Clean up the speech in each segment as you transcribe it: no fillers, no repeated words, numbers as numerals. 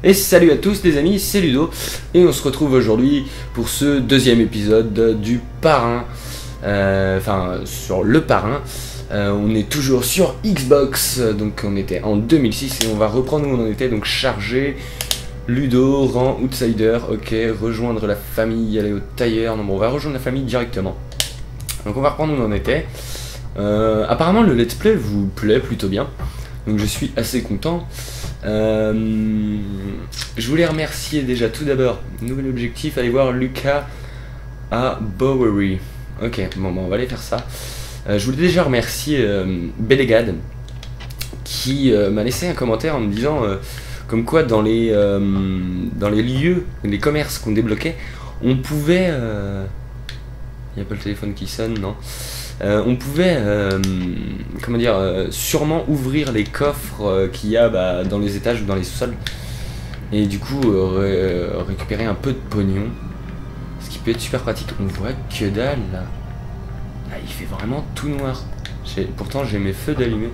Et salut à tous les amis, c'est Ludo et on se retrouve aujourd'hui pour ce deuxième épisode du Parrain, sur le Parrain. On est toujours sur Xbox, donc on était en 2006 et on va reprendre où on en était, donc charger, Ludo, rang outsider, ok, rejoindre la famille, aller au tailleur, non bon on va rejoindre la famille directement. Donc on va reprendre où on en était. Apparemment le let's play vous plaît plutôt bien, donc je suis assez content. Je voulais remercier déjà tout d'abord, nouvel objectif, aller voir Lucas à Bowery. Ok, bon, on va aller faire ça. Je voulais déjà remercier Belegad qui m'a laissé un commentaire en me disant comme quoi dans les lieux, les commerces qu'on débloquait, on pouvait... Il n'y a pas le téléphone qui sonne, non. On pouvait, comment dire, sûrement ouvrir les coffres qu'il y a dans les étages ou dans les sous-sols. Et du coup, récupérer un peu de pognon. Ce qui peut être super pratique. On voit que dalle là. Là, il fait vraiment tout noir. Pourtant, j'ai mes feux d'allumés.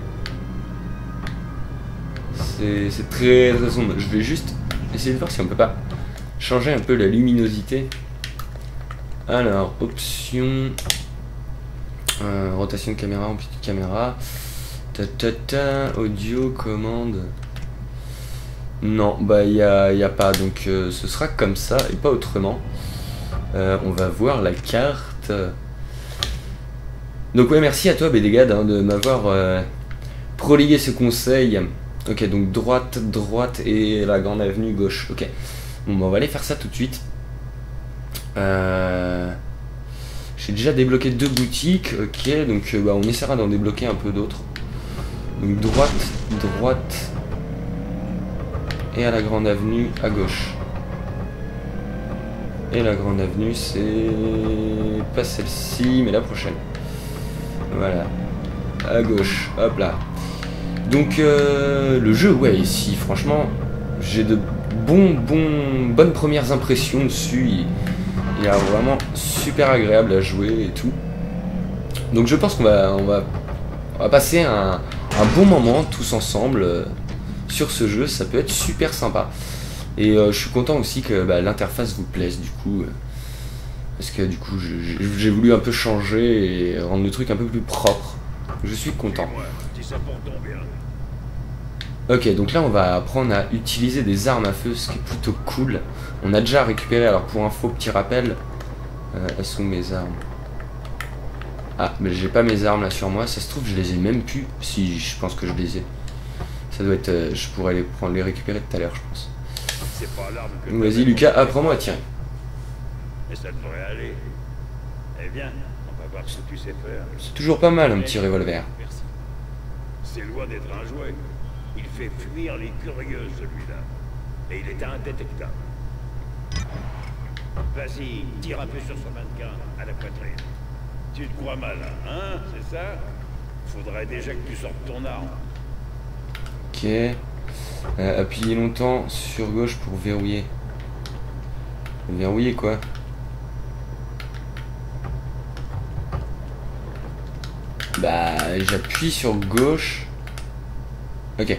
C'est très très sombre. Je vais juste essayer de voir si on peut pas changer un peu la luminosité. Alors, option... rotation de caméra, amplitude de caméra, audio, commande. Non, il y a pas, donc ce sera comme ça et pas autrement. On va voir la carte. Donc ouais, merci à toi Bédégade de m'avoir proligué ce conseil. Ok, donc droite et la grande avenue gauche. Ok, bon, on va aller faire ça tout de suite. J'ai déjà débloqué 2 boutiques, ok, donc on essaiera d'en débloquer un peu d'autres. Donc droite, et à la grande avenue à gauche. Et la grande avenue, c'est pas celle-ci, mais la prochaine. Voilà, à gauche, hop là. Donc le jeu, ouais, ici, franchement, j'ai de bonnes premières impressions dessus. Il est vraiment super agréable à jouer et tout. Donc je pense qu'on va passer un bon moment tous ensemble sur ce jeu. Ça peut être super sympa. Et je suis content aussi que l'interface vous plaise du coup. Parce que du coup j'ai voulu un peu changer et rendre le truc un peu plus propre. Je suis content. Ok, donc là on va apprendre à utiliser des armes à feu, ce qui est plutôt cool. On a déjà récupéré, alors pour info, petit rappel, elles sont mes armes. Ah, mais j'ai pas mes armes là sur moi, ça se trouve je les ai même plus. Si, je pense que je les ai. Ça doit être, je pourrais les récupérer tout à l'heure, je pense. Donc vas-y Lucas, apprends-moi à tirer. Et ça devrait aller. Eh bien, on va voir ce que tu sais faire. C'est toujours pas mal un petit revolver. Merci. C'est loin d'être un jouet. Il fait fuir les curieux, celui-là. Et il est indétectable. Vas-y, tire un peu sur son mannequin, à la poitrine. Tu te crois malin, hein, c'est ça? Faudrait déjà que tu sortes ton arme. Ok. Appuyez longtemps sur gauche pour verrouiller. Verrouiller quoi? J'appuie sur gauche. Ok.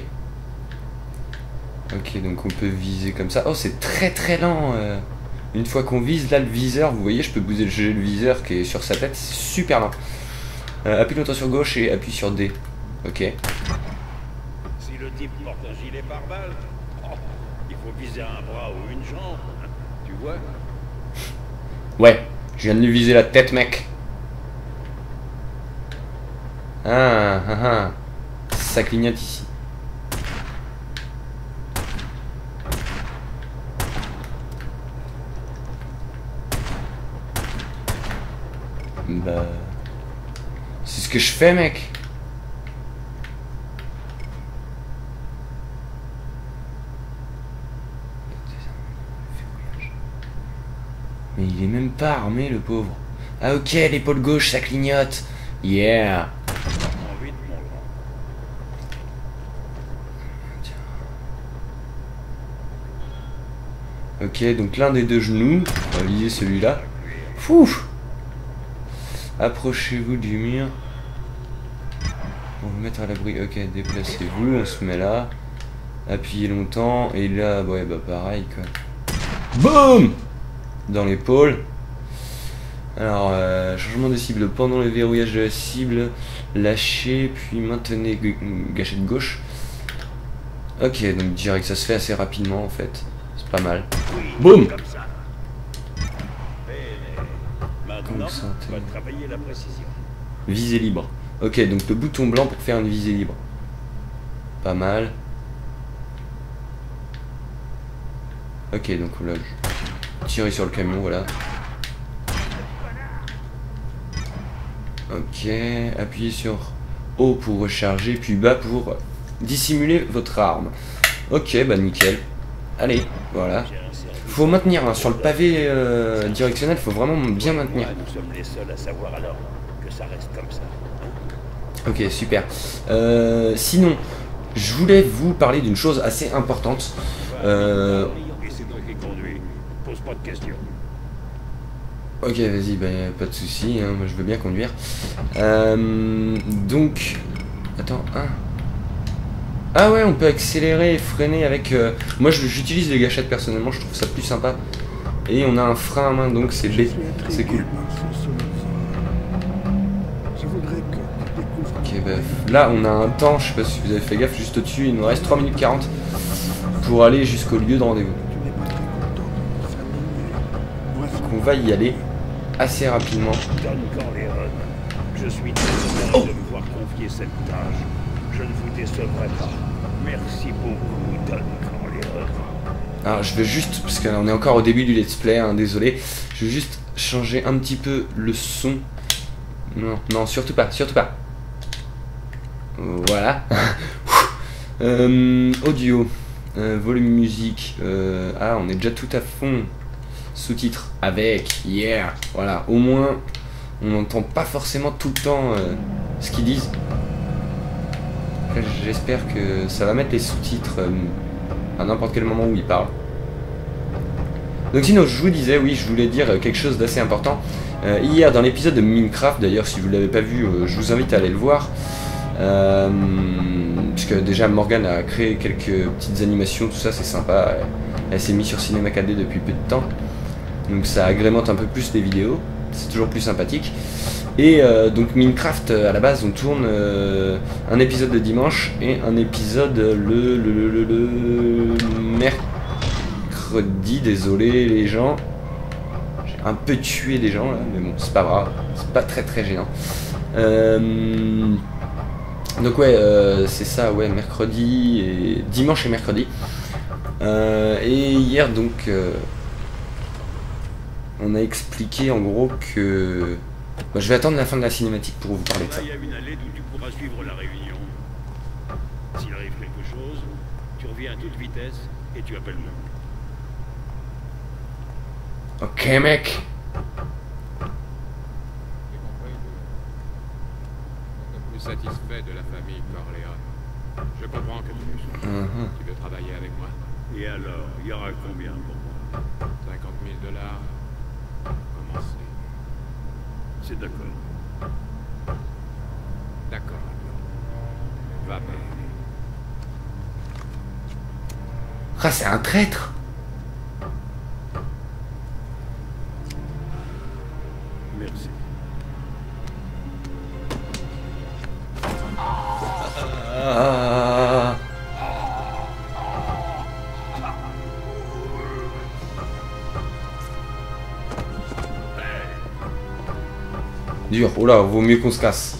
Ok, donc on peut viser comme ça. Oh, c'est très lent. Une fois qu'on vise, là, le viseur, vous voyez, je peux bouger le viseur qui est sur sa tête. C'est super lent. Appuie longtemps sur gauche et appuie sur D. Ok. Si le type porte un gilet pare-balles, il faut viser un bras ou une jambe. Tu vois? Ouais, je viens de lui viser la tête, mec. Ça clignote ici. C'est ce que je fais, mec. Mais il est même pas armé, le pauvre. Ah ok, l'épaule gauche, ça clignote. Yeah. Ok, donc l'un des deux genoux. On va viser celui-là. Fou. Approchez-vous du mur. On va vous mettre à l'abri. Ok, déplacez-vous, on se met là. appuyer longtemps, et là, ouais, bah pareil, quoi. BOUM! Dans l'épaule. Alors, changement de cible pendant le verrouillage de la cible, lâchez, puis maintenez gâchette gauche. Ok, donc je dirais que ça se fait assez rapidement en fait. C'est pas mal. Boum! Maintenant, on va travailler la précision. Visée libre. Ok, donc le bouton blanc pour faire une visée libre. Pas mal. Ok, donc là, je tirer sur le camion, voilà. Ok, appuyez sur haut pour recharger, puis bas pour dissimuler votre arme. Ok, bah nickel. Allez, voilà. Faut maintenir hein, sur le pavé directionnel, faut vraiment bien maintenir. Nous sommes les seuls à savoir alors que ça reste comme ça. Ok, super. Sinon, je voulais vous parler d'une chose assez importante. Et c'est toi qui conduis. Pose pas de questions. Ok, vas-y, bah, pas de soucis, hein, moi je veux bien conduire. Donc, attends, hein. Ah ouais, on peut accélérer et freiner avec... Moi j'utilise les gâchettes personnellement, je trouve ça plus sympa. Et on a un frein à main, donc c'est c'est cool. Ok, bah, là on a un temps, je sais pas si vous avez fait gaffe, juste au-dessus, il nous reste 3 minutes 40 pour aller jusqu'au lieu de rendez-vous. Donc on va y aller assez rapidement. Don Corleone, je suis très heureux de me voir confier cette tâche. Je ne vous décevrai pas. Merci beaucoup, Don Corleone. Alors je vais juste, parce qu'on est encore au début du let's play, hein, désolé, je vais juste changer un petit peu le son. Non, non, surtout pas, surtout pas. Voilà. Audio, volume musique, ah on est déjà tout à fond. Sous-titres avec, yeah, voilà, au moins on n'entend pas forcément tout le temps ce qu'ils disent. J'espère que ça va mettre les sous-titres à n'importe quel moment où ils parlent. Donc sinon je vous disais, oui je voulais dire quelque chose d'assez important. Hier dans l'épisode de Minecraft, d'ailleurs si vous ne l'avez pas vu, je vous invite à aller le voir. Puisque déjà Morgane a créé quelques petites animations, tout ça c'est sympa. Elle s'est mise sur Cinéma 4D depuis peu de temps. Donc ça agrémente un peu plus les vidéos, c'est toujours plus sympathique. Et donc Minecraft, à la base on tourne un épisode le dimanche et un épisode le mercredi. Désolé les gens, j'ai un peu tué des gens là, mais bon c'est pas grave, c'est pas très gênant. Donc ouais, c'est ça, ouais, mercredi et dimanche et mercredi. Et hier donc on a expliqué en gros que... Bon, je vais attendre la fin de la cinématique pour vous parler de ça. Il y a une allée d'où tu pourras suivre la réunion. S'il arrive quelque chose, tu reviens à toute vitesse et tu appelles moi. Ok mec. Plus satisfait de la famille Corleone. Je comprends que tu veux travailler avec moi. Et alors, il y aura combien pour moi? 50 000 $. Commencez. C'est d'accord. D'accord. Va bien. Ah c'est un traître. Merci. Ah. Dur, oh là, vaut mieux qu'on se casse.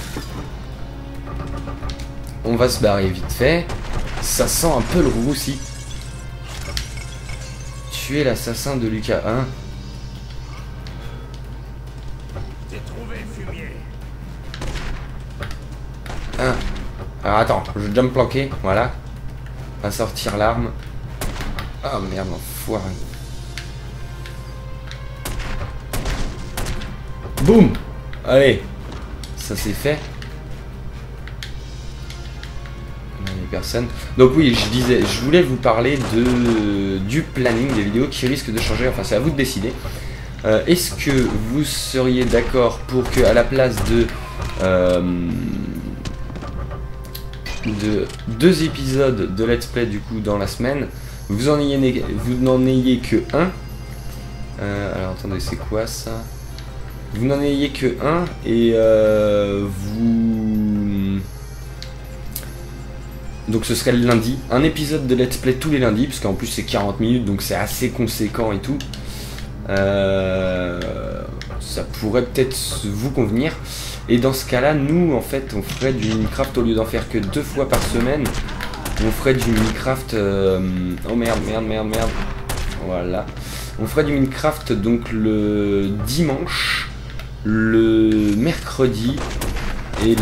On va se barrer vite fait. Ça sent un peu le roussi. Tuer l'assassin de Lucas 1. J'ai trouvé fumier. Alors attends, je vais déjà me planquer, voilà. On va sortir l'arme. Ah merde, enfoiré. Boum. Allez, ça c'est fait. Il n'y a personne. Donc oui, je disais, je voulais vous parler du planning des vidéos qui risque de changer. Enfin, c'est à vous de décider. Est-ce que vous seriez d'accord pour que à la place de de 2 épisodes de let's play du coup dans la semaine, vous n'en ayez que un. Alors attendez, c'est quoi ça? Vous n'en ayez que un et vous... Donc ce serait le lundi, un épisode de let's play tous les lundis, parce qu'en plus c'est 40 minutes, donc c'est assez conséquent et tout. Ça pourrait peut-être vous convenir. Et dans ce cas-là, nous, en fait, on ferait du Minecraft, au lieu d'en faire que 2 fois par semaine, on ferait du Minecraft... Oh merde. Voilà. On ferait du Minecraft, donc, le dimanche, le mercredi et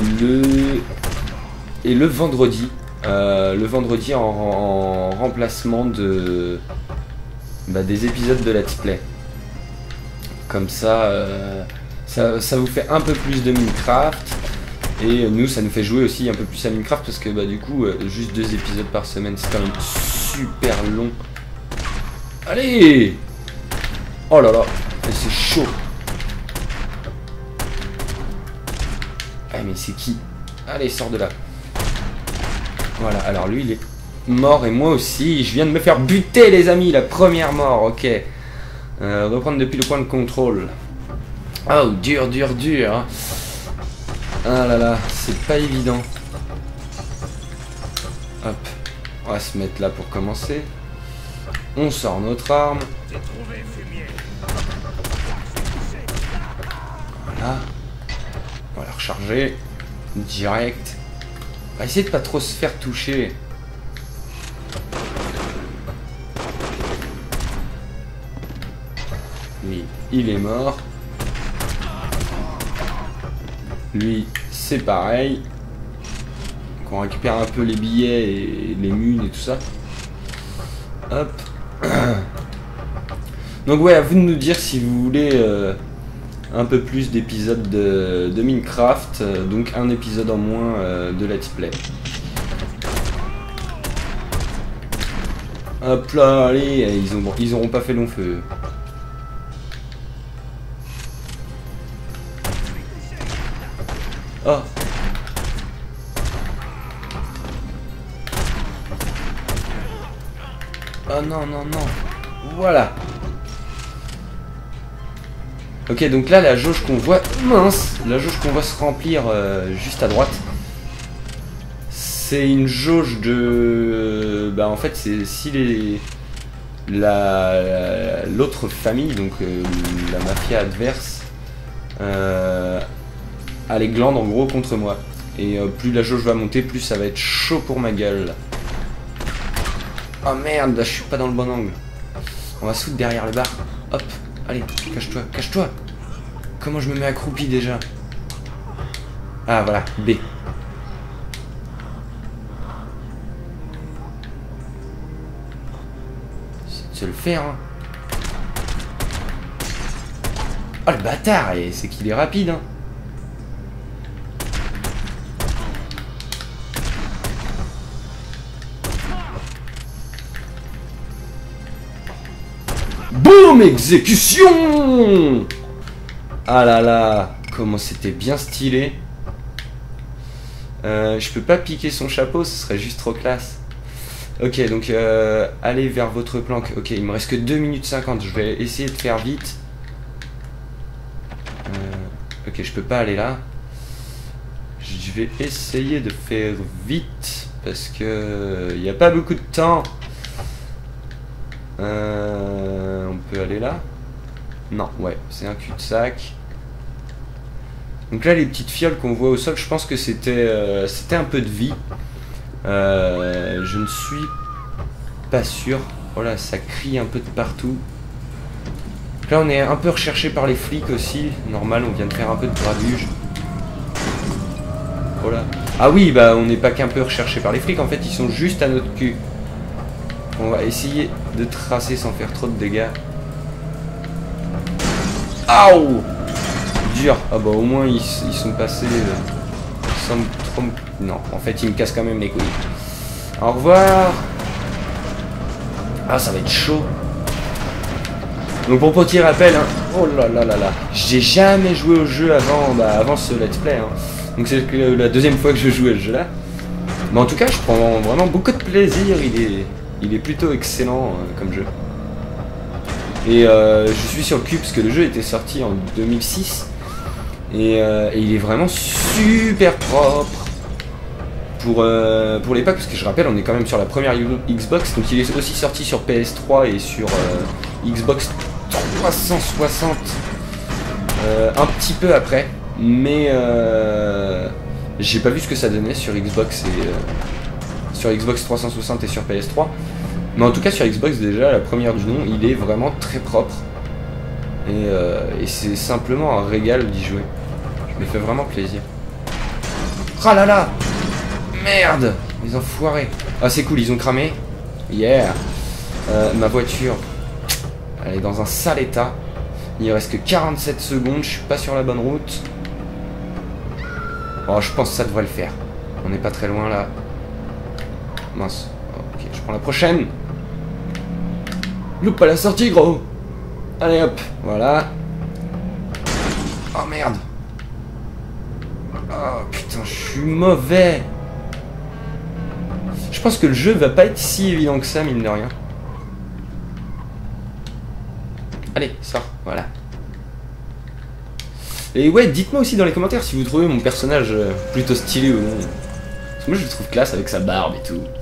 le vendredi. Le vendredi en remplacement de... des épisodes de Let's Play. Comme ça... Ça vous fait un peu plus de Minecraft et nous ça nous fait jouer aussi un peu plus à Minecraft parce que du coup juste 2 épisodes par semaine c'est quand même super long. Allez! Oh là là, c'est chaud. Ah mais c'est qui? Allez, sors de là. Voilà, alors lui il est mort et moi aussi. Je viens de me faire buter les amis, la première mort, ok. Reprendre depuis le point de contrôle. Oh, dur. Ah là là, c'est pas évident. Hop, on va se mettre là pour commencer. On sort notre arme. Voilà. On va la recharger. Direct. On va essayer de pas trop se faire toucher. Lui, il est mort. Lui, c'est pareil. Donc on récupère un peu les billets et les mules et tout ça. Hop. Donc ouais, à vous de nous dire si vous voulez un peu plus d'épisodes de Minecraft. Donc un épisode en moins de Let's Play. Hop là, allez, ils auront pas fait long feu. Oh. Oh non. Voilà. Ok, donc là la jauge qu'on voit... Mince. La jauge qu'on voit se remplir juste à droite. C'est une jauge de... en fait c'est si l'autre famille, donc la mafia adverse, a les glandes en gros contre moi. Et plus la jauge va monter, plus ça va être chaud pour ma gueule. Oh merde, là, je suis pas dans le bon angle. On va se foutre derrière le bar. Hop, allez, cache-toi. Comment je me mets accroupi déjà? Ah voilà, B. C'est de se le faire, hein. Oh le bâtard, c'est qu'il est rapide, hein. Boum, exécution! Ah là là, comment c'était bien stylé. Je peux pas piquer son chapeau, ce serait juste trop classe. Ok, donc allez vers votre planque. Ok, il me reste que 2 minutes 50, je vais essayer de faire vite. Ok, je peux pas aller là. Je vais essayer de faire vite parce que il n'y a pas beaucoup de temps. On peut aller là? Non, ouais, c'est un cul-de-sac. Donc là, les petites fioles qu'on voit au sol, je pense que c'était un peu de vie. Je ne suis pas sûr. Voilà, ça crie un peu de partout. Donc là, on est un peu recherché par les flics aussi. Normal, on vient de faire un peu de grabuge. Voilà. Ah oui, on n'est pas qu'un peu recherché par les flics. En fait, ils sont juste à notre cul. On va essayer de tracer sans faire trop de dégâts. Aouh! Dur. Ah bah au moins ils sont passés sans trop... Non, en fait ils me cassent quand même les couilles. Au revoir. Ah ça va être chaud. Donc pour petit rappel, hein, oh là là là là, j'ai jamais joué au jeu avant ce let's play. Hein. Donc c'est la deuxième fois que je joue à ce jeu là. Mais en tout cas, je prends vraiment beaucoup de plaisir. Il est plutôt excellent comme jeu. Et je suis sur le cul parce que le jeu était sorti en 2006. Et il est vraiment super propre. Pour l'époque, parce que je rappelle, on est quand même sur la première Xbox. Donc il est aussi sorti sur PS3 et sur Xbox 360 un petit peu après. Mais j'ai pas vu ce que ça donnait sur Xbox et sur Xbox 360 et sur PS3. Mais en tout cas sur Xbox déjà, la première du nom, il est vraiment très propre. Et c'est simplement un régal d'y jouer. Je me fais vraiment plaisir. Ah là là! Merde! Les enfoirés! Ah c'est cool, ils ont cramé. Yeah! Ma voiture, elle est dans un sale état. Il reste que 47 secondes, je suis pas sur la bonne route. Oh, je pense que ça devrait le faire. On n'est pas très loin là. Mince. Ok, je prends la prochaine. Loupe pas la sortie, gros! Allez hop, voilà. Oh merde! Oh putain, je suis mauvais! Je pense que le jeu va pas être si évident que ça, mine de rien. Allez, sors, voilà. Et ouais, dites-moi aussi dans les commentaires si vous trouvez mon personnage plutôt stylé ou non. Parce que moi je le trouve classe avec sa barbe et tout.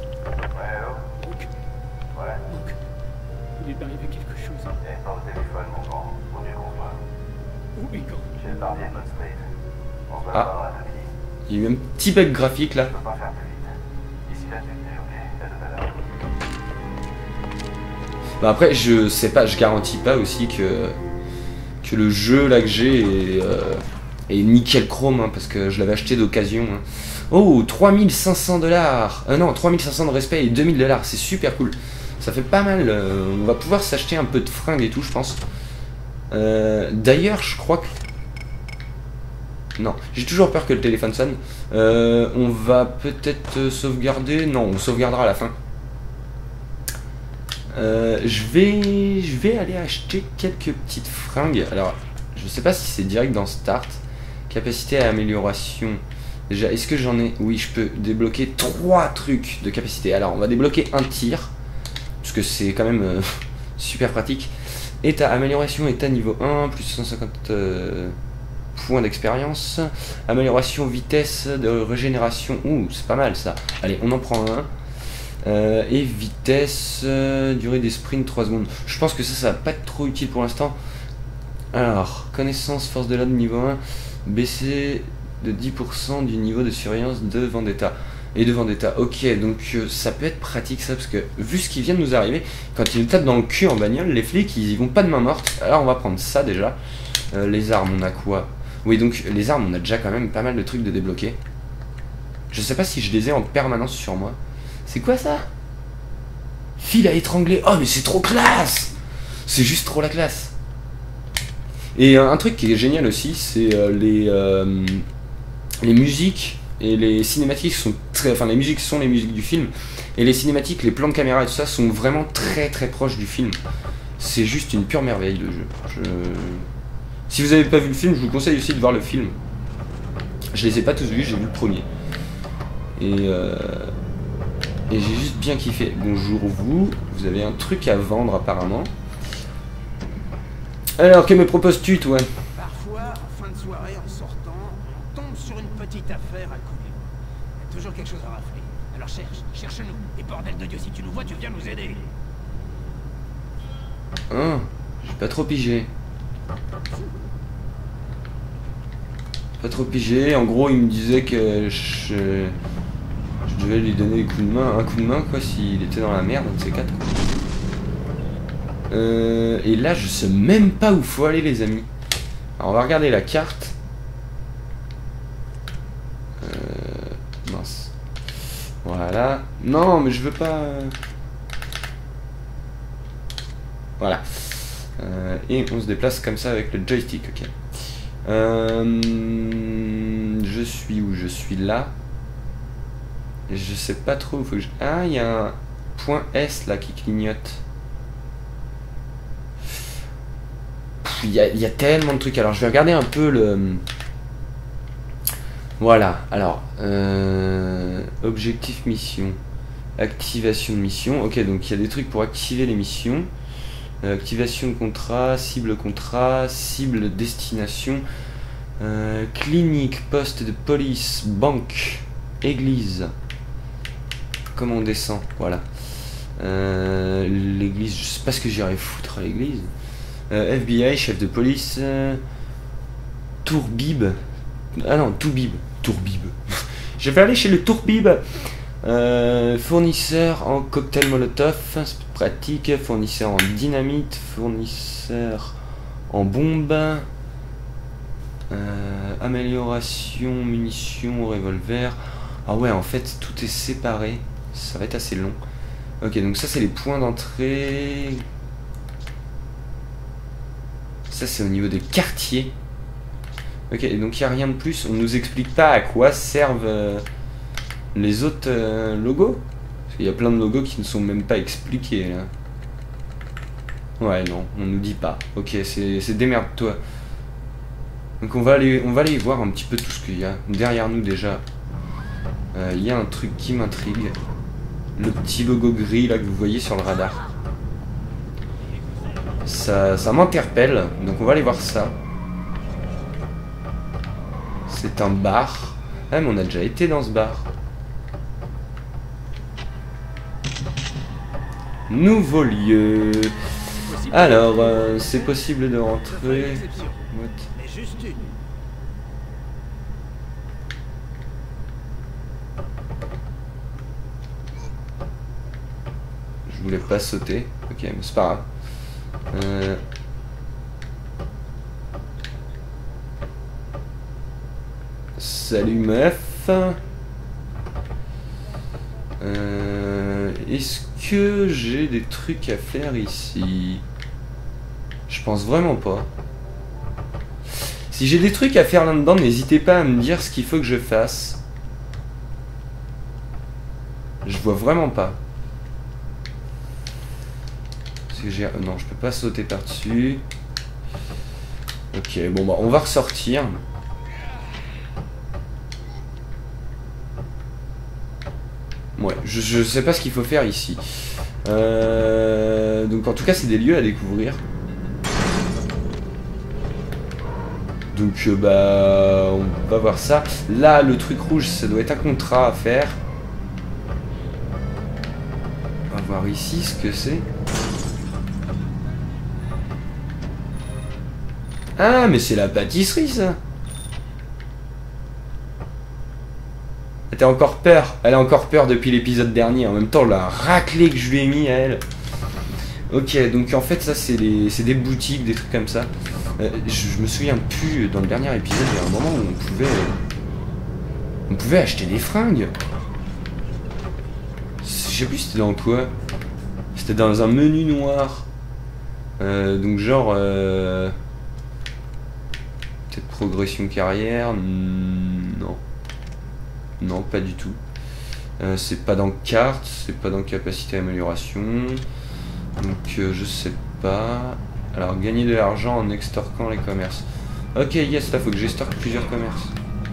Il est arrivé quelque chose. Et pas au téléphone, mon grand. On y comprend. Oui, quand. Chez le barbier de Bond Street. On se Ah. parlera tout de suite. Il y a eu un petit bug graphique là. Je peux pas faire plus vite. Ici là, tu es ok. À tout à l'heure. Bah après, je sais pas, je garantis pas aussi que le jeu là que j'ai est nickel chrome, hein, parce que je l'avais acheté d'occasion. Hein. Oh, 3500 $. Non, 3500 de respect et 2000 $. C'est super cool. Ça fait pas mal. On va pouvoir s'acheter un peu de fringues et tout, je pense. D'ailleurs, je crois que... Non, j'ai toujours peur que le téléphone sonne. On va peut-être sauvegarder. Non, on sauvegardera à la fin. Je vais aller acheter quelques petites fringues. Alors, je sais pas si c'est direct dans Start. Capacité à amélioration. Déjà, est-ce que j'en ai... Oui, je peux débloquer 3 trucs de capacité. Alors, on va débloquer un tir. Parce que c'est quand même super pratique. État amélioration, état niveau 1, plus 150 points d'expérience. Amélioration vitesse de régénération. Ouh, c'est pas mal ça. Allez, on en prend un. Et vitesse, durée des sprints 3 secondes. Je pense que ça va pas être trop utile pour l'instant. Alors, connaissance, force de l'ordre niveau 1, baisser de 10% du niveau de surveillance de Vendetta. Et de Vendetta, ok, donc ça peut être pratique ça, parce que vu ce qui vient de nous arriver, quand ils nous tapent dans le cul en bagnole, les flics ils y vont pas de main morte. Alors on va prendre ça déjà. Les armes, on a quoi? Oui, donc les armes, on a déjà quand même pas mal de trucs de débloquer. Je sais pas si je les ai en permanence sur moi. C'est quoi ça? Fil à étrangler. Oh mais c'est trop classe! C'est juste trop la classe. Et un truc qui est génial aussi, c'est les musiques et les cinématiques sont très... Enfin les musiques sont les musiques du film. Et les cinématiques, les plans de caméra et tout ça sont vraiment très très proches du film. C'est juste une pure merveille le jeu. Si vous avez pas vu le film, je vous conseille aussi de voir le film. Je les ai pas tous vus, j'ai vu le premier. Et j'ai juste bien kiffé. Bonjour vous avez un truc à vendre apparemment. Alors, que me proposes-tu toi? Parfois, en fin de soirée, en sortant, on tombe sur une petite affaire à couler. Il y a toujours quelque chose à rafler. Alors cherche-nous. Et bordel de Dieu, si tu nous vois, tu viens nous aider. Hein, j'ai pas trop pigé. Pas trop pigé. En gros, il me disait que je devais lui donner un coup de main quoi, s'il était dans la merde, un de ces quatre quoi. Et là je sais même pas où faut aller les amis. Alors on va regarder la carte. Mince. Voilà. Non mais je veux pas. Voilà. Et on se déplace comme ça avec le joystick, ok. Je suis où? Je suis là. Je sais pas trop où faut que je... Ah, il y a un point S là qui clignote. Il y a tellement de trucs. Alors je vais regarder un peu le... Voilà, alors... Objectif mission. Activation de mission. Ok, donc il y a des trucs pour activer les missions. Activation de contrat, cible destination, clinique, poste de police, banque, église. Comment on descend? Voilà. L'église, je sais pas ce que j'irai foutre à l'église. FBI, chef de police, Tourbib. Ah non, Toubib. Tourbib. Je vais aller chez le Tourbib. Fournisseur en cocktail molotov, c'est pratique. Fournisseur en dynamite, fournisseur en bombe, amélioration, munitions, revolver. Ah ouais, en fait tout est séparé, ça va être assez long. Ok, donc ça c'est les points d'entrée. Ça c'est au niveau des quartiers. Ok, donc il n'y a rien de plus, on nous explique pas à quoi servent les autres logos. Parce qu'il y a plein de logos qui ne sont même pas expliqués là. Ouais, non, on nous dit pas. Ok, c'est démerde-toi. Donc on va aller voir un petit peu tout ce qu'il y a. Derrière nous déjà, il y a un truc qui m'intrigue. Le petit logo gris là que vous voyez sur le radar. Ça m'interpelle, donc on va aller voir ça. C'est un bar. Ah mais on a déjà été dans ce bar. Nouveau lieu. Alors, c'est possible de rentrer. What? Mais juste une. Je voulais pas sauter. Ok, mais c'est pas grave. Salut meuf. Est-ce que j'ai des trucs à faire ici? Je pense vraiment pas. Si j'ai des trucs à faire là-dedans, n'hésitez pas à me dire ce qu'il faut que je fasse. Je vois vraiment pas. Parce que j'ai... Non, je peux pas sauter par-dessus. Ok, bon bah on va ressortir. Ouais, je sais pas ce qu'il faut faire ici. Donc en tout cas c'est des lieux à découvrir. Donc bah on va voir ça. Là le truc rouge ça doit être un contrat à faire. On va voir ici ce que c'est. Ah mais c'est la pâtisserie ça. Elle a encore peur. Elle a encore peur depuis l'épisode dernier. En même temps, la raclée que je lui ai mis à elle. Ok, donc en fait, ça, c'est des boutiques, des trucs comme ça. Je me souviens plus, dans le dernier épisode, il y a un moment où on pouvait acheter des fringues. Je sais plus c'était dans quoi. C'était dans un menu noir. Donc genre... peut-être progression carrière. Non. Non, pas du tout. C'est pas dans carte, c'est pas dans capacité d'amélioration. Donc je sais pas. Alors gagner de l'argent en extorquant les commerces. Ok, yes, là faut que j'extorque plusieurs commerces.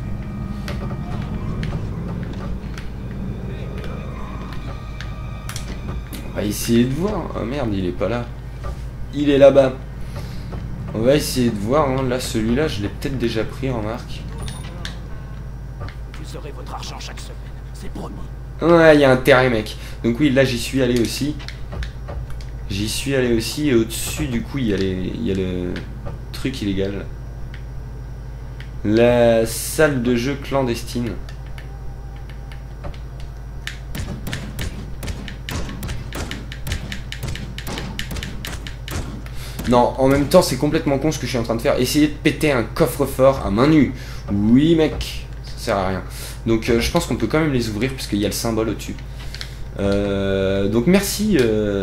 On va essayer de voir. Oh merde, il est pas là. Il est là-bas. On va essayer de voir. Hein. Là, celui-là, je l'ai peut-être déjà pris en marque. Vous aurez votre argent chaque semaine, c'est promis. Ouais, il y a intérêt, mec. Donc oui, là, j'y suis allé aussi. J'y suis allé aussi. Et au-dessus, du coup, il y a le truc illégal. La salle de jeu clandestine. Non, en même temps, c'est complètement con ce que je suis en train de faire. Essayer de péter un coffre-fort à main nue. Oui, mec, ça sert à rien. Donc, je pense qu'on peut quand même les ouvrir puisqu'il y a le symbole au-dessus. Donc, merci.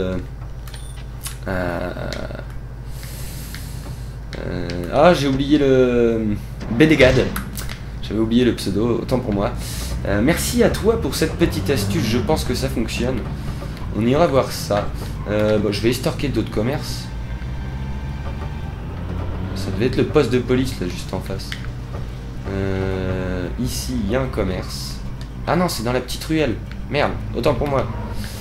Ah, j'ai oublié le Bédégade. J'avais oublié le pseudo, autant pour moi. Merci à toi pour cette petite astuce. Je pense que ça fonctionne. On ira voir ça. Bon, je vais estorquer d'autres commerces. Ça devait être le poste de police là juste en face. Ici il y a un commerce. Ah non, c'est dans la petite ruelle. Merde, autant pour moi.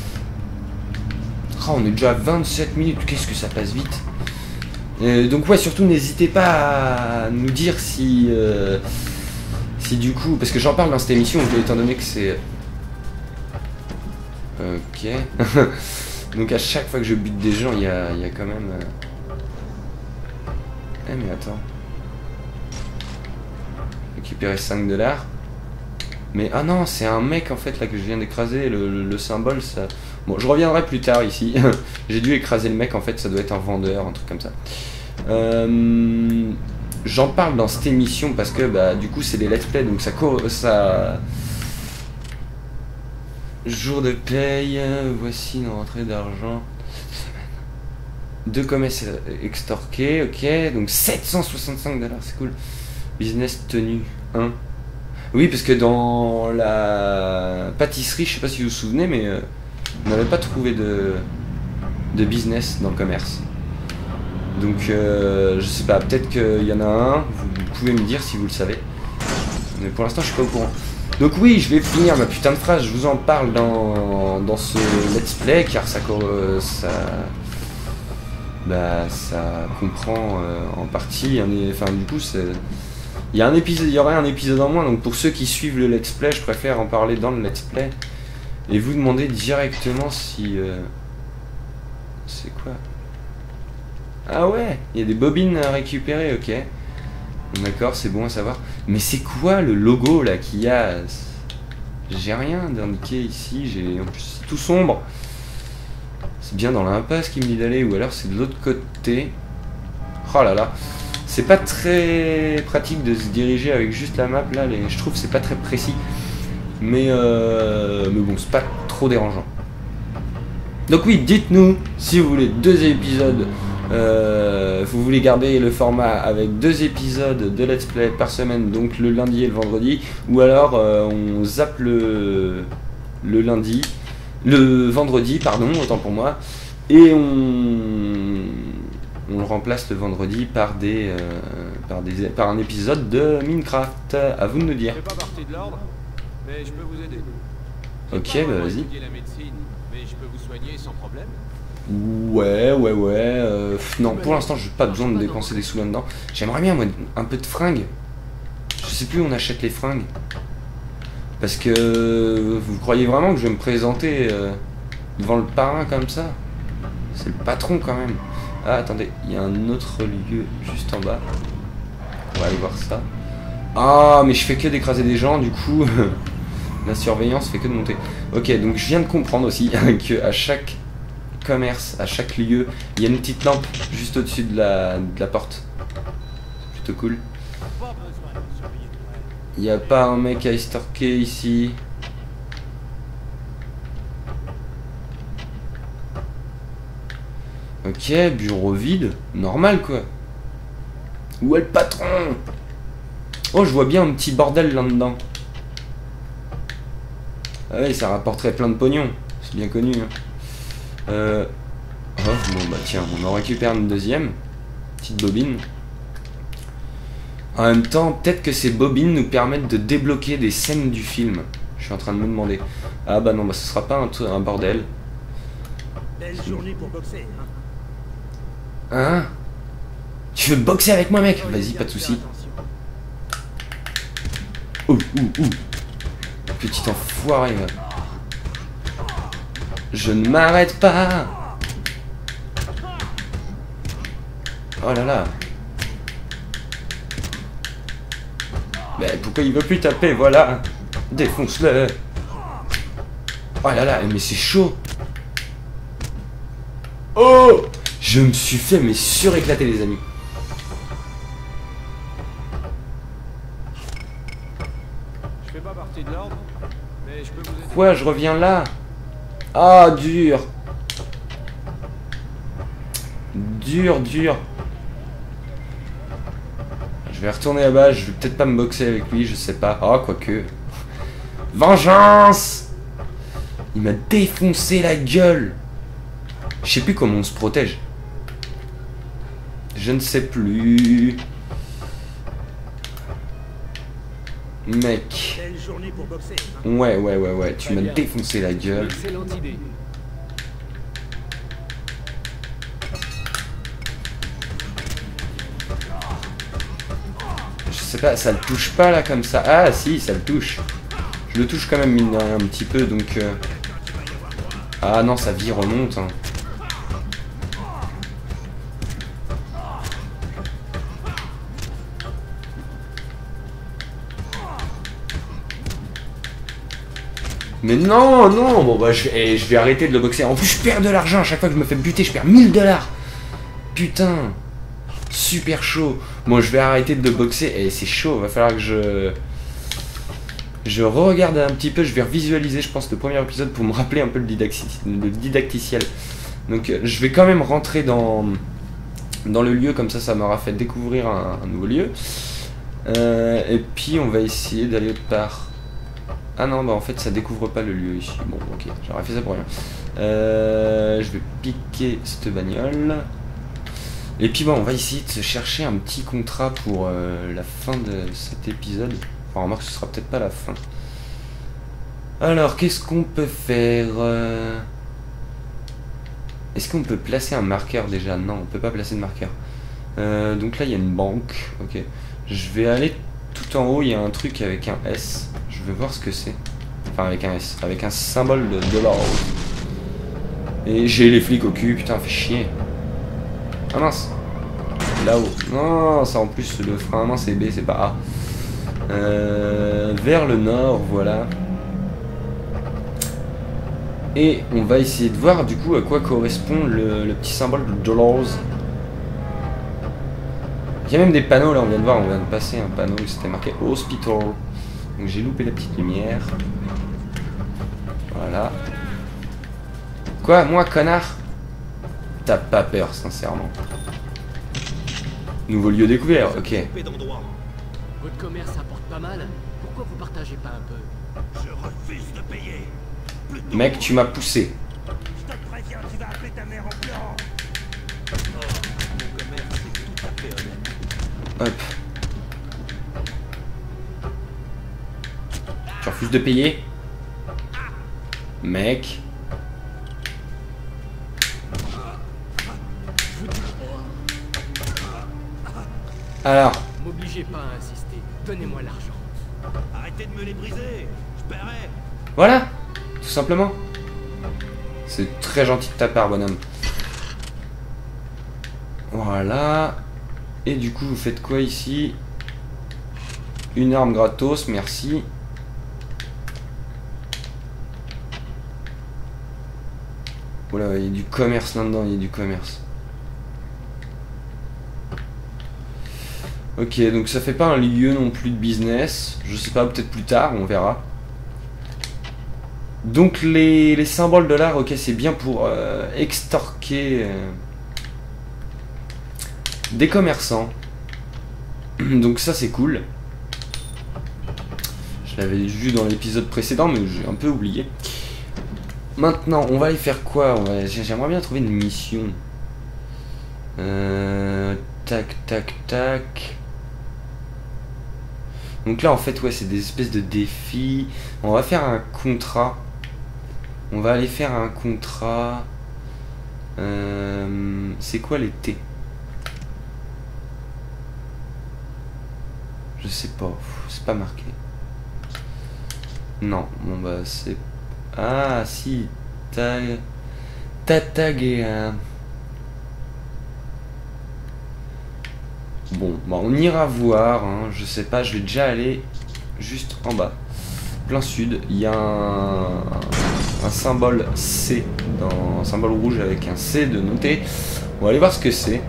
Oh, on est déjà à 27 minutes. Qu'est-ce que ça passe vite. Donc ouais, surtout n'hésitez pas à nous dire si du coup, parce que j'en parle dans cette émission, étant donné que c'est... Ok. Donc à chaque fois que je bute des gens, il y a quand même... Eh mais attends. Récupérer 5 $. Mais ah non, c'est un mec en fait là que je viens d'écraser, le symbole ça... Bon, je reviendrai plus tard ici. J'ai dû écraser le mec en fait, ça doit être un vendeur, un truc comme ça. J'en parle dans cette émission parce que bah du coup c'est des let's play, donc ça... Jour de paye, voici une rentrée d'argent. 2 commerces extorqués, ok, donc 765 $, c'est cool. Business tenue 1. Oui, parce que dans la pâtisserie, je sais pas si vous vous souvenez, mais on n'avait pas trouvé de business dans le commerce. Donc, je sais pas, peut-être qu'il y en a un, vous pouvez me dire si vous le savez. Mais pour l'instant, je suis pas au courant. Donc oui, je vais finir ma putain de phrase, je vous en parle dans ce let's play, car ça comprend en partie, enfin du coup, il y aurait un épisode en moins, donc pour ceux qui suivent le let's play, je préfère en parler dans le let's play, et vous demander directement si... c'est quoi? Ah ouais, il y a des bobines à récupérer, ok. D'accord, c'est bon à savoir. Mais c'est quoi le logo là qu'il y a? J'ai rien d'indiqué ici, en plus c'est tout sombre. C'est bien dans l'impasse qui me dit d'aller, ou alors c'est de l'autre côté. Oh là là. C'est pas très pratique de se diriger avec juste la map là, je trouve que c'est pas très précis. Mais bon, c'est pas trop dérangeant. Donc oui, dites-nous si vous voulez 2 épisodes. Vous voulez garder le format avec 2 épisodes de let's play par semaine, donc le lundi et le vendredi, ou alors on zappe le vendredi, pardon, autant pour moi, et on le remplace le vendredi par par un épisode de Minecraft. À vous de nous dire. Je fais pas partie de l'ordre, mais je peux vous aider. Ok, bah vas-y. La médecine, mais je peux vous soigner sans problème. Ouais. Non, pour l'instant, j'ai pas besoin de dépenser des sous là-dedans. J'aimerais bien, moi, un peu de fringues. Je sais plus où on achète les fringues. Parce que vous croyez vraiment que je vais me présenter devant le parrain comme ça? C'est le patron quand même. Ah, attendez, il y a un autre lieu juste en bas. On va aller voir ça. Ah, mais je fais que d'écraser des gens, du coup, la surveillance fait que de monter. Ok, donc je viens de comprendre aussi que à chaque commerce, à chaque lieu, il y a une petite lampe juste au-dessus de la porte. C'est plutôt cool. Il n'y a pas un mec à extorquer ici. Ok, bureau vide. Normal quoi. Où est le patron? Oh, je vois bien un petit bordel là-dedans. Ah oui, ça rapporterait plein de pognon. C'est bien connu. Hein. Oh, bon bah tiens, on en récupère une deuxième. Petite bobine. En même temps, peut-être que ces bobines nous permettent de débloquer des scènes du film. Je suis en train de me demander. Ah bah non, bah ce sera pas un bordel. Belle journée pour boxer, hein. Hein? Tu veux boxer avec moi, mec? Vas-y, pas de soucis. Ouh. Petit enfoiré, va. Je ne m'arrête pas. Oh là là. Mais pourquoi il veut plus taper? Voilà. Défonce-le. Oh là là, mais c'est chaud. Oh! Je me suis fait mais suréclater, les amis. Je fais pas partie de l'ordre, mais je peux vous aider. Quoi, je reviens là? Ah, dur. Dur. Je vais retourner là-bas, je vais peut-être pas me boxer avec lui, je sais pas. Ah, quoique. Vengeance! Il m'a défoncé la gueule. Je sais plus comment on se protège. Je ne sais plus. Mec. Belle journée pour boxer. Ouais. Tu m'as défoncé la gueule. Excellente idée. Je sais pas, ça le touche pas là comme ça. Ah si, ça le touche. Je le touche quand même mine de rien, un petit peu donc... Ah non, sa vie remonte. Hein. Mais non, bon bah je vais arrêter de le boxer. En plus je perds de l'argent à chaque fois que je me fais buter, je perds 1000 $. Putain. Super chaud. Bon, je vais arrêter de le boxer. Et c'est chaud, va falloir que je regarde un petit peu, je vais revisualiser je pense le premier épisode pour me rappeler un peu le didacticiel. Donc je vais quand même rentrer dans le lieu, comme ça m'aura fait découvrir un nouveau lieu. Et puis on va essayer d'aller par... Ah non, bah en fait ça découvre pas le lieu ici. Bon, ok, j'aurais fait ça pour rien. Je vais piquer cette bagnole. Et puis bon, on va essayer de se chercher un petit contrat pour la fin de cet épisode. Enfin, remarque, ce sera peut-être pas la fin. Alors, qu'est-ce qu'on peut faire Est-ce qu'on peut placer un marqueur déjà? Non, on peut pas placer de marqueur. Donc là, il y a une banque. Ok. Je vais aller tout en haut, il y a un truc avec un S. Je vais voir ce que c'est. Enfin, avec un S. Avec un symbole de dollar. Et j'ai les flics au cul, putain, fait chier. Ah mince. Là-haut. Non, ça en plus, le frein à main c'est B, c'est pas A. Vers le nord, voilà. Et on va essayer de voir du coup à quoi correspond le petit symbole de dollars. Il y a même des panneaux là, on vient de voir, on vient de passer un panneau où c'était marqué hospital. Donc j'ai loupé la petite lumière. Voilà. Quoi, moi connard? T'as pas peur, sincèrement. Nouveau lieu découvert, ok. Votre commerce apporte pas mal. Pourquoi vous partagez pas un peu? Je refuse de payer. Mec, tu m'as poussé. Je te préviens, tu vas appeler ta mère en pleurant. Mon commerce est tout à fait honnête. Hop. Tu refuses de payer? Mec. Alors. M'obligez pas à insister. Donnez-moi l'argent. Arrêtez de me les briser. Je paierai. Voilà. Tout simplement. C'est très gentil de ta part, bonhomme. Voilà. Et du coup, vous faites quoi ici? Une arme gratos, merci. Voilà, il y a du commerce là-dedans, il y a du commerce. Ok, donc ça fait pas un lieu non plus de business. Je sais pas, peut-être plus tard, on verra. Donc les symboles de l'art, ok, c'est bien pour extorquer des commerçants. Donc ça c'est cool. Je l'avais vu dans l'épisode précédent, mais j'ai un peu oublié. Maintenant, on va aller faire quoi? J'aimerais bien trouver une mission. Tac, tac, tac. Donc là, en fait, ouais, c'est des espèces de défis. On va faire un contrat. On va aller faire un contrat. C'est quoi les T? Je sais pas. C'est pas marqué. Non. Bon, bah, c'est... Ah, si. Tatagea. Bon, bah on ira voir, hein, je sais pas, je vais déjà aller juste en bas. Plein sud, il y a un symbole C, un symbole rouge avec un C de noté. On va aller voir ce que c'est.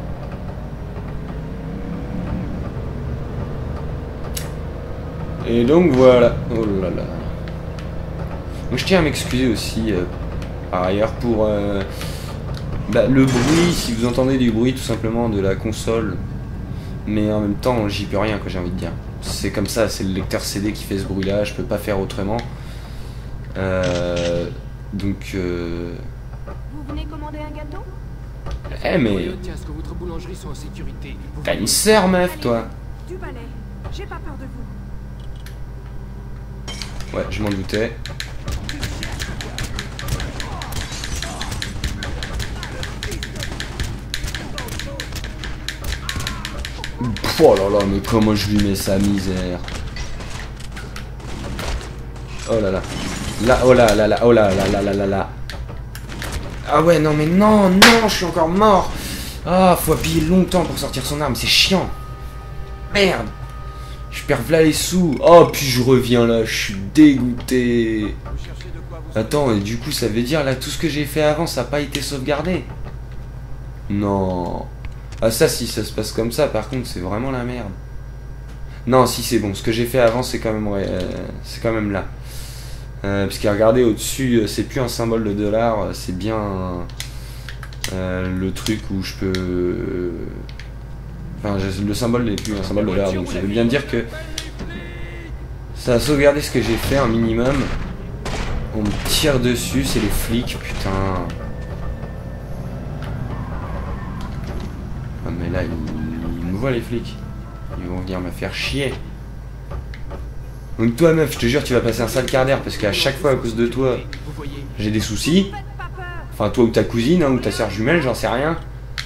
Et donc voilà, oh là là. Donc je tiens à m'excuser aussi, par ailleurs, pour le bruit, si vous entendez du bruit tout simplement de la console. Mais en même temps, j'y peux rien, quoi, j'ai envie de dire. C'est comme ça, c'est le lecteur CD qui fait ce bruit-là, je peux pas faire autrement. Donc... Vous venez commander un gâteau? Eh mais... Tiens, est-ce que votre boulangerie sont en sécurité? T'as une sœur, meuf, toi? Du balai. J'ai pas peur de vous. Ouais, je m'en doutais. Oh là là, mais comment je lui mets sa misère. Oh là là. Là, oh là là là, oh là là là là là là. Ah ouais, non mais non, non, je suis encore mort. Ah, faut appuyer longtemps pour sortir son arme, c'est chiant. Merde. Je perds là les sous. Oh, puis je reviens là, je suis dégoûté. Attends, et du coup, ça veut dire là, tout ce que j'ai fait avant, ça n'a pas été sauvegardé. Non. Ah ça, si ça se passe comme ça, par contre, c'est vraiment la merde. Non, si c'est bon, ce que j'ai fait avant, c'est quand même là. Parce que regardez, au-dessus, c'est plus un symbole de dollar, c'est bien le truc où je peux... Enfin, le symbole n'est plus un symbole de dollar, donc ça veut bien dire que ça a sauvegardé ce que j'ai fait, un minimum. On me tire dessus, c'est les flics, putain. Ah mais là, ils me voient les flics. Ils vont venir me faire chier. Donc toi meuf, je te jure, tu vas passer un sale quart d'heure parce qu'à chaque fois à cause de toi, j'ai des soucis. Enfin toi ou ta cousine, hein, ou ta soeur jumelle, j'en sais rien.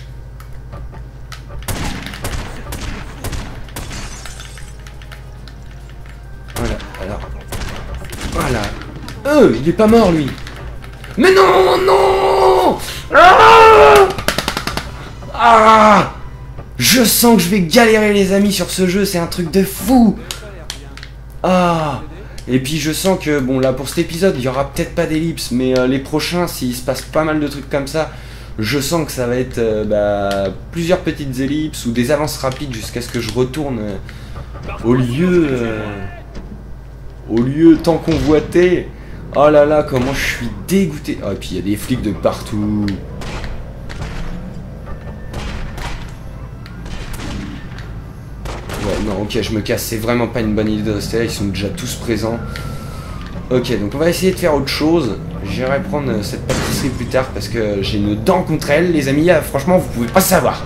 Voilà, alors. Voilà. Il est pas mort lui. Mais non, non. Ah, je sens que je vais galérer les amis sur ce jeu, c'est un truc de fou. Ah. Et puis je sens que, bon là pour cet épisode, il y aura peut-être pas d'ellipse, mais les prochains, s'il se passe pas mal de trucs comme ça, je sens que ça va être plusieurs petites ellipses ou des avances rapides jusqu'à ce que je retourne au lieu tant convoité. Oh là là, comment je suis dégoûté. Oh, et puis il y a des flics de partout. Ouais, non, ok, je me casse, c'est vraiment pas une bonne idée de rester là, ils sont déjà tous présents. Ok, donc on va essayer de faire autre chose. J'irai prendre cette pâtisserie plus tard parce que j'ai une dent contre elle, les amis, là, franchement, vous pouvez pas savoir.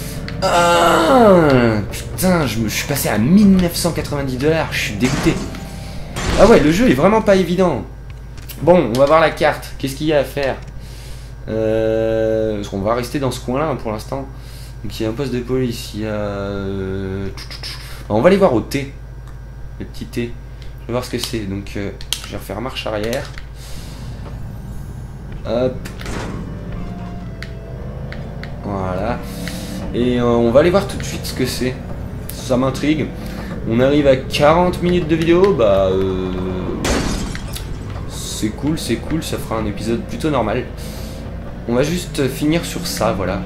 Ah, putain, je suis passé à 1990 $, je suis dégoûté. Ah ouais, le jeu est vraiment pas évident. Bon, on va voir la carte, qu'est-ce qu'il y a à faire? On va rester dans ce coin-là hein, pour l'instant. Donc il y a un poste de police, il y a... On va aller voir au T. Le petit T. Je vais voir ce que c'est. Donc je vais refaire marche arrière. Hop. Voilà. Et on va aller voir tout de suite ce que c'est. Ça m'intrigue. On arrive à 40 minutes de vidéo. Bah... c'est cool, ça fera un épisode plutôt normal. On va juste finir sur ça, voilà.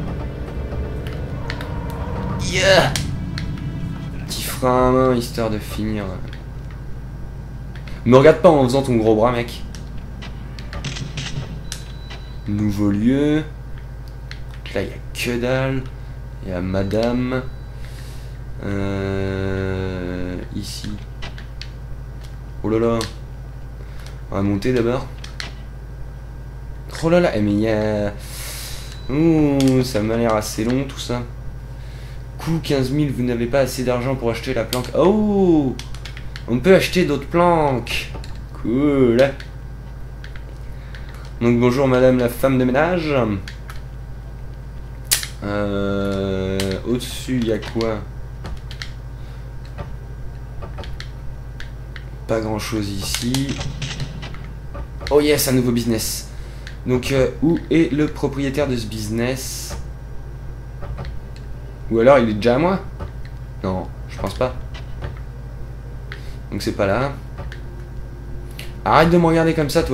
Yeah! Petit frein à main, histoire de finir. Me regarde pas en faisant ton gros bras, mec. Nouveau lieu. Là, il y a que dalle. Il y a madame. Ici. Oh là là. On va monter d'abord. Oh là là, mais il y a... Ouh, ça m'a l'air assez long tout ça. Coût 15 000, vous n'avez pas assez d'argent pour acheter la planque. Oh, on peut acheter d'autres planques. Cool. Donc bonjour madame la femme de ménage. Au-dessus, il y a quoi? Pas grand chose ici. Oh yes, un nouveau business. Donc où est le propriétaire de ce business? Ou alors il est déjà à moi? Non, je pense pas. Donc c'est pas là. Arrête de me regarder comme ça toi.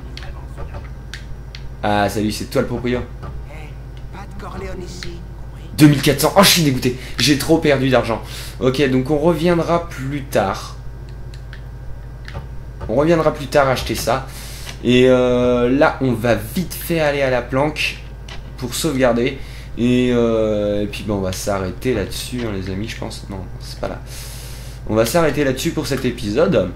Ah salut, c'est toi le propriétaire. Pas de Corleone ici. 2400, oh je suis dégoûté. J'ai trop perdu d'argent. Ok, donc on reviendra plus tard. On reviendra plus tard acheter ça. Et là on va vite fait aller à la planque pour sauvegarder. Et puis bon, on va s'arrêter là-dessus hein, les amis, je pense. Non, c'est pas là. On va s'arrêter là-dessus pour cet épisode.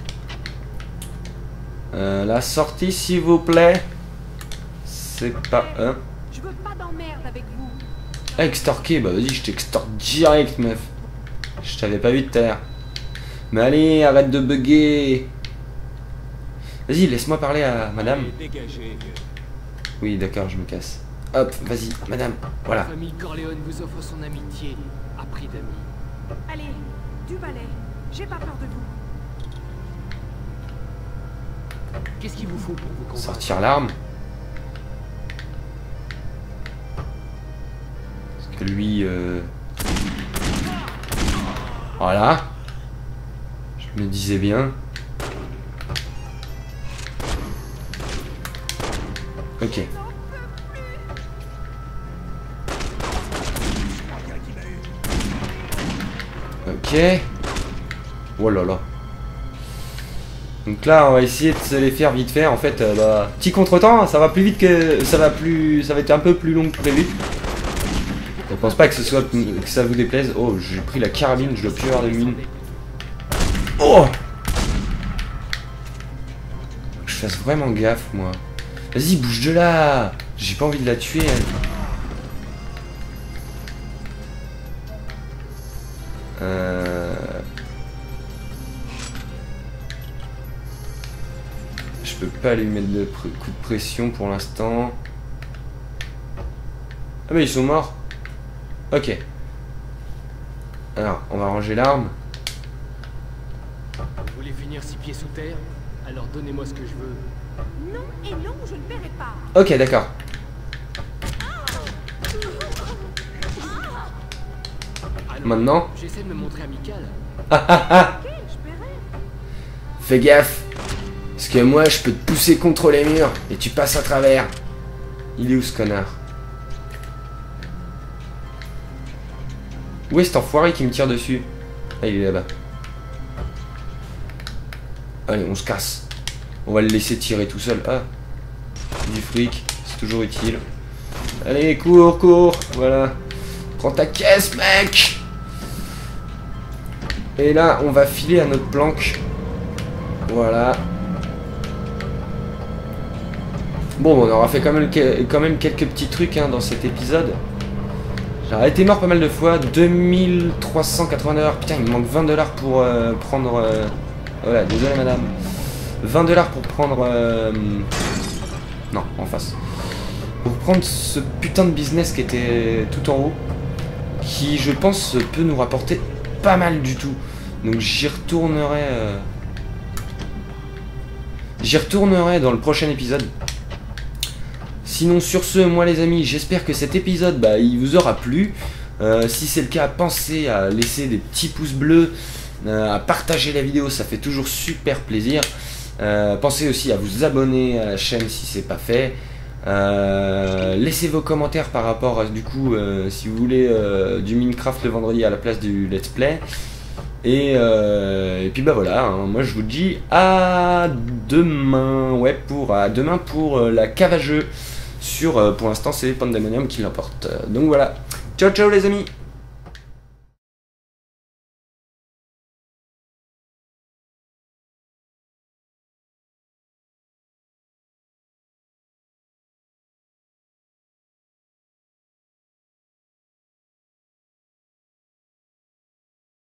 La sortie s'il vous plaît. C'est pas un. Je veux pas d'emmerde avec vous. Extorqué, bah vas-y, je t'extorque direct meuf. Je t'avais pas vu de terre. Mais allez, arrête de bugger. Vas-y, laisse-moi parler à madame. Allez, dégagez. Oui, d'accord, je me casse. Hop, vas-y, madame. Voilà. La famille Corleone vous offre son amitié à prix d'amis. Allez, du balai. J'ai pas peur de vous. Qu'est-ce qu'il vous faut pour vous convaincre? Sortir l'arme. Parce que lui... Voilà. Je me disais bien. Ok. Ok. Oh là là. Donc là, on va essayer de se les faire vite fait. En fait, petit contretemps, ça va plus vite que ça va être un peu plus long que prévu. Je pense pas que ça vous déplaise. Oh, j'ai pris la carabine, je dois plus avoir de mine. Oh. Faut que je fasse vraiment gaffe, moi. Vas-y, bouge de là. J'ai pas envie de la tuer, elle. Je peux pas lui mettre de coup de pression pour l'instant. Ah bah ils sont morts. Ok. Alors, on va ranger l'arme. Vous voulez finir 6 pieds sous terre? Alors donnez-moi ce que je veux. Non et non, je ne paierai pas. Ok, d'accord. Alors, Maintenant. j'essaie de me montrer amical. Ok, je paierai. Fais gaffe. Parce que moi, je peux te pousser contre les murs et tu passes à travers. Il est où ce connard? Où est cet enfoiré qui me tire dessus? Ah, il est là-bas. Allez, on se casse. On va le laisser tirer tout seul. Ah, du fric, c'est toujours utile. Allez, cours, cours. Voilà. Prends ta caisse, mec. Et là, on va filer à notre planque. Voilà. Bon, on aura fait quand même quelques petits trucs hein, dans cet épisode. J'ai été mort pas mal de fois. 2380 $. Putain, il me manque 20 $ pour prendre... Voilà, désolé madame. 20 $ pour prendre... Non, en face. Pour prendre ce putain de business qui était tout en haut. Qui, je pense, peut nous rapporter pas mal du tout. Donc j'y retournerai... J'y retournerai dans le prochain épisode. Sinon sur ce, moi les amis, j'espère que cet épisode, il vous aura plu. Si c'est le cas, pensez à laisser des petits pouces bleus, à partager la vidéo, ça fait toujours super plaisir. Pensez aussi à vous abonner à la chaîne si c'est pas fait. Laissez vos commentaires par rapport à, du coup, si vous voulez du Minecraft le vendredi à la place du let's play. Et puis voilà, hein, moi je vous dis à demain, à demain pour la cave à jeu sur, pour l'instant c'est Pandemonium qui l'emporte. Donc voilà, ciao ciao les amis.